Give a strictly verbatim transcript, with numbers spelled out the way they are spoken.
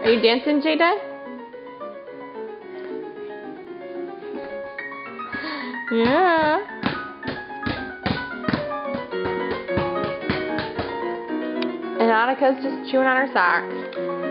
Are you dancing, Jaeda? Yeah. And Annika's just chewing on her socks.